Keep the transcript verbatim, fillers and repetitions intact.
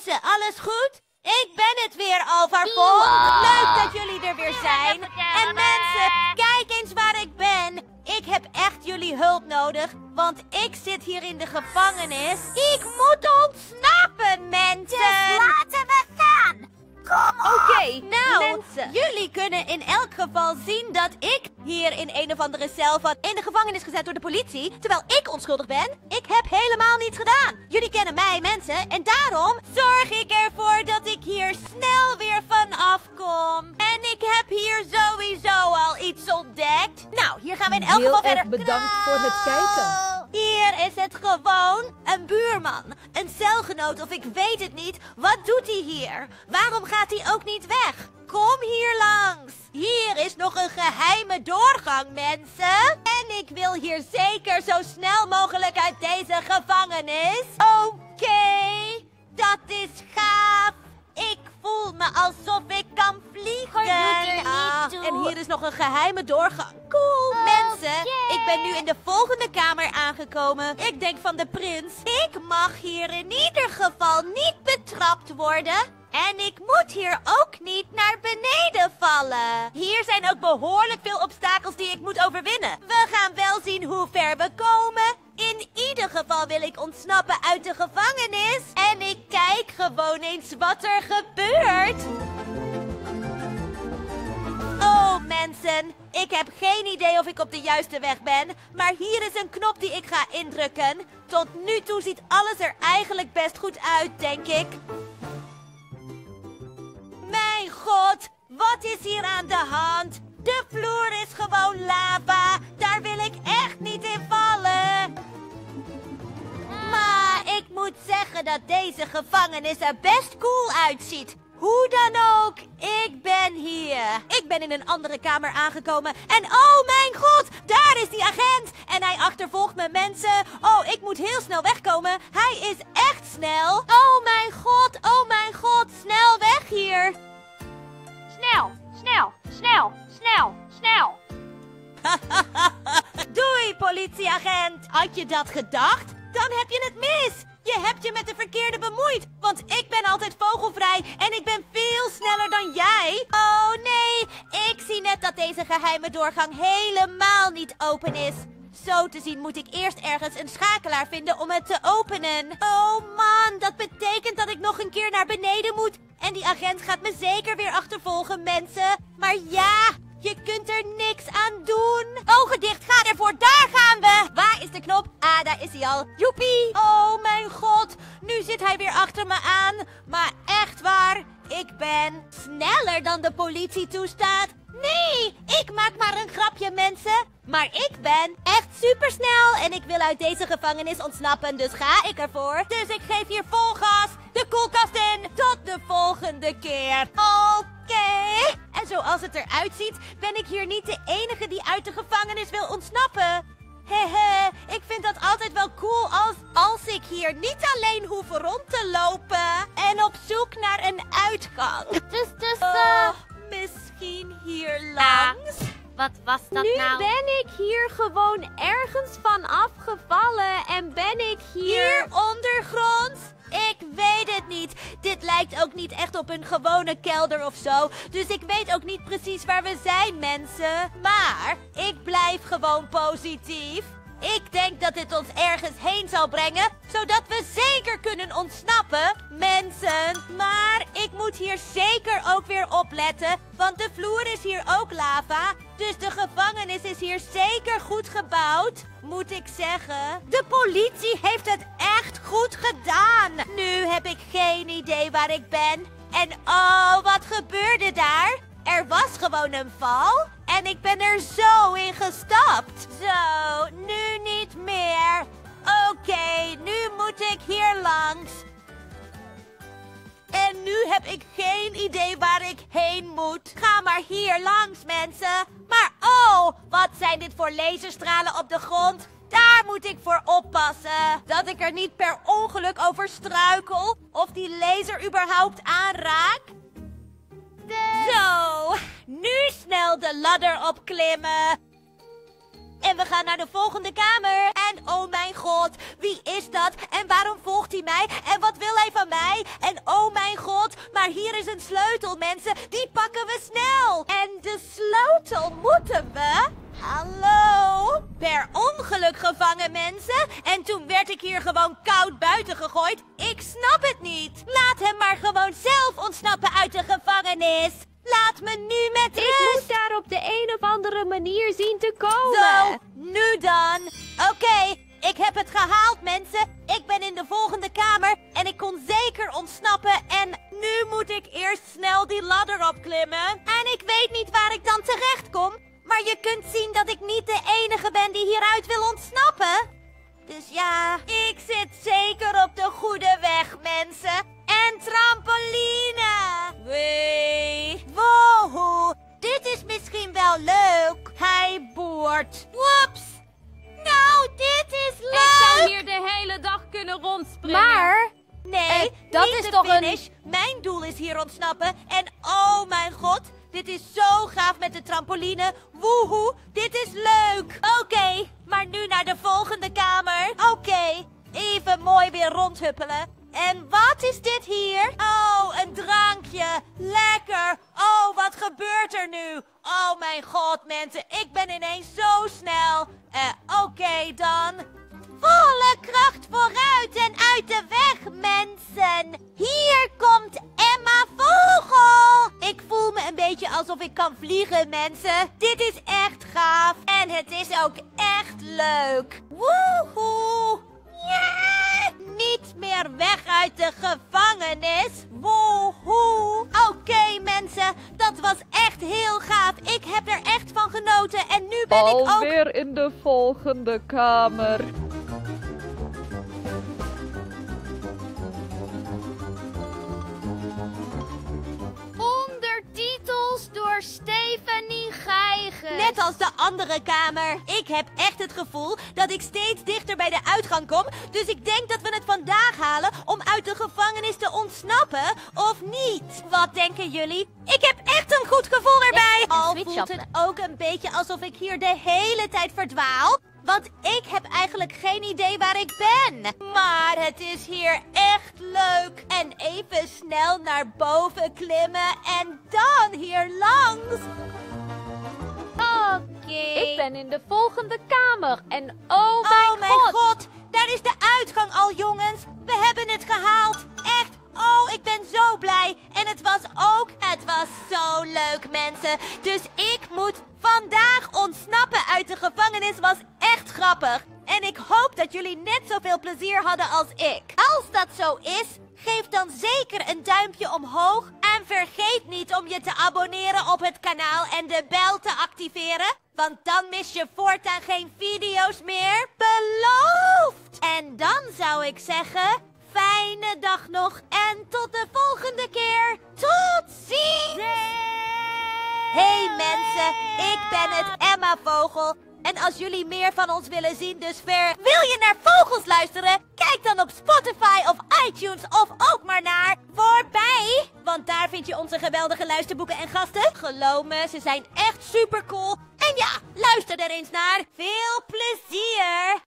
Mensen, alles goed? Ik ben het weer, Alvar Vonk. Leuk dat jullie er weer zijn. En mensen, kijk eens waar ik ben. Ik heb echt jullie hulp nodig, want ik zit hier in de gevangenis. Ik moet ontsnappen, mensen. Dus laten we gaan. Kom op. Oké, okay, nou, mensen. Jullie kunnen in elk geval zien dat ik hier in een of andere cel van in de gevangenis gezet door de politie, terwijl ik onschuldig ben. Ik heb helemaal niets gedaan. Jullie kennen mij, mensen, en daarom zorg ik ervoor dat ik hier snel weer vanaf kom. En ik heb hier sowieso al iets ontdekt. Nou, hier gaan we in elk Heel geval erg verder. bedankt voor het kijken. Hier is het gewoon een buurman, een celgenoot of ik weet het niet. Wat doet hij hier? Waarom gaat hij ook niet weg? Kom hier langs. Hier is nog een geheime doorgang, mensen. En ik wil hier zeker zo snel mogelijk uit deze gevangenis. Oké, okay, dat is gaaf. Ik voel me alsof ik kan vliegen. Doet er niet Ah, toe. en hier is nog een geheime doorgang. Cool, mensen. Ik ben nu in de volgende kamer aangekomen. Ik denk van de prins. Ik mag hier in ieder geval niet betrapt worden. En ik moet hier ook niet naar beneden vallen. Hier zijn ook behoorlijk veel obstakels die ik moet overwinnen. We gaan wel zien hoe ver we komen. In ieder geval wil ik ontsnappen uit de gevangenis. En ik kijk gewoon eens wat er gebeurt. Oh, mensen. Ik heb geen idee of ik op de juiste weg ben. Maar hier is een knop die ik ga indrukken. Tot nu toe ziet alles er eigenlijk best goed uit, denk ik. Mijn god, wat is hier aan de hand? De vloer is gewoon lava. Daar wil ik echt niet in vallen. Maar ik moet zeggen dat deze gevangenis er best cool uitziet. Hoe dan ook, ik ben hier. Ik ben in een andere kamer aangekomen. En oh mijn god, daar is die agent. En hij achtervolgt me, mensen. Oh, ik moet heel snel wegkomen. Hij is echt snel. Oh mijn god, oh mijn god, snel weg hier. Snel, snel, snel, snel, snel. Doei, politieagent. Had je dat gedacht? Dan heb je het mis. Je hebt je met de verkeerde bemoeid. Want ik ben altijd vogelvrij en ik ben veel sneller dan jij. Oh nee, ik zie net dat deze geheime doorgang helemaal niet open is. Zo te zien moet ik eerst ergens een schakelaar vinden om het te openen. Oh man, dat betekent dat ik nog een keer naar beneden moet. En die agent gaat me zeker weer achtervolgen, mensen. Maar ja, je kunt er niks aan doen. Ogen dicht, ga ervoor, daar gaan we. Waar is de knop? Ah, daar is hij al. Joepie. Oh mijn god, nu zit hij weer achter me aan. Maar echt waar, ik ben sneller dan de politie toestaat. Nee, ik maak maar een grapje, mensen. Maar ik ben echt supersnel en ik wil uit deze gevangenis ontsnappen, dus ga ik ervoor. Dus ik geef hier vol gas, de koelkast in, tot de volgende keer. Oké. Okay. En zoals het eruit ziet, ben ik hier niet de enige die uit de gevangenis wil ontsnappen. Hehe, ik vind dat altijd wel cool als, als ik hier niet alleen hoef rond te lopen en op zoek naar een uitgang. Dus, dus, Oh, uh, misschien hier langs. wat was dat Nu nou? ben ik hier gewoon ergens van afgevallen en ben ik hier... Hier ondergronds? Ik weet het niet. Dit lijkt ook niet echt op een gewone kelder of zo. Dus ik weet ook niet precies waar we zijn, mensen. Maar ik blijf gewoon positief. Ik denk dat dit ons ergens heen zal brengen, zodat we zeker kunnen ontsnappen, mensen. Maar ik moet hier zeker ook weer opletten, want de vloer is hier ook lava. Dus de gevangenis is hier zeker goed gebouwd, moet ik zeggen. De politie heeft het echt goed gedaan. Nu heb ik geen idee waar ik ben. En oh, wat gebeurde daar? Er was gewoon een val en ik ben er zo in gestapt. Zo, nu niet meer. Oké, okay, nu moet ik hier langs. En nu heb ik geen idee waar ik heen moet. Ga maar hier langs, mensen. Maar oh, wat zijn dit voor laserstralen op de grond? Daar moet ik voor oppassen. Dat ik er niet per ongeluk over struikel. Of die laser überhaupt aanraak. Zo, nu snel de ladder opklimmen. En we gaan naar de volgende kamer. En oh mijn god, wie is dat? En waarom volgt hij mij? En wat wil hij van mij? En oh mijn god, maar hier is een sleutel, mensen. Die pakken we snel. En de sleutel moeten we... Hallo? Per ongeluk gevangen, mensen. En toen werd ik hier gewoon koud buiten gegooid. Ik snap het niet. Laat hem maar gewoon zelf ontsnappen uit de gevangenis. Laat me nu met rust. Ik moet daar op de een of andere manier zien te komen. Zo, nu dan. Oké, okay, ik heb het gehaald, mensen. Ik ben in de volgende kamer en ik kon zeker ontsnappen. En nu moet ik eerst snel die ladder opklimmen. En ik weet niet waar ik dan terecht kom. Maar je kunt zien dat ik niet de enige ben die hieruit wil ontsnappen. Dus ja, ik zit zeker op de goede weg, mensen. En trampoline. Wee. Wow, dit is misschien wel leuk. Hij boort. Woeps. Nou, dit is leuk. Ik zou hier de hele dag kunnen rondspringen. Maar... Nee, Eh, dat niet is de toch een- finish. Mijn doel is hier ontsnappen. En oh mijn god, dit is zo gaaf met de trampoline. Woehoe, dit is leuk. Oké, maar nu naar de volgende kamer. Oké, even mooi weer rondhuppelen. En wat is dit hier? Oh, een drankje. Lekker. Oh, wat gebeurt er nu? Oh mijn god, mensen. Ik ben ineens zo snel. Eh, oké dan. Volle kracht vooruit en uit de weg, mensen. Hier komt Emma Vogel. Ik voel me een beetje alsof ik kan vliegen, mensen. Dit is echt gaaf. En het is ook echt leuk. Woehoe. Ja! Niet meer weg uit de gevangenis. Woehoe. Oké, okay, mensen. Dat was echt heel gaaf. Ik heb er echt van genoten. En nu ben ik ook... Alweer in de volgende kamer. Ondertitels door Stephanie Geigen. Net als de andere kamer. Ik heb echt het gevoel dat ik steeds dichter bij de uitgang kom. Dus ik denk dat we het vandaag halen om uit de gevangenis te ontsnappen. Of niet? Wat denken jullie? Ik heb echt een goed gevoel erbij. Echt een Al switch voelt op. het ook een beetje alsof ik hier de hele tijd verdwaal. Want ik heb eigenlijk geen idee waar ik ben. Maar het is hier echt leuk. En even snel naar boven klimmen en dan hier langs. Oké. Ik ben in de volgende kamer. En oh mijn, Oh mijn god. god, daar is de uitgang al, jongens. We hebben het gehaald. Echt. Oh, ik ben zo blij. En het was ook, het was zo leuk, mensen. Dus ik moet vandaag ontsnappen uit de gevangenis. Was echt grappig. En ik hoop dat jullie net zoveel plezier hadden als ik. Als dat zo is, geef dan zeker een duimpje omhoog. En vergeet niet om je te abonneren op het kanaal en de bel te activeren. Want dan mis je voortaan geen video's meer. Beloofd! En dan zou ik zeggen, fijne dag nog en tot de volgende keer. Tot ziens! Hey mensen, ik ben het, Emma Vogel. En als jullie meer van ons willen zien, dus ver... Wil je naar vogels luisteren? Kijk dan op Spotify of iTunes of ook maar naar Voorbij. Want daar vind je onze geweldige luisterboeken en gasten. Geloof me, ze zijn echt super cool. En ja, luister er eens naar. Veel plezier!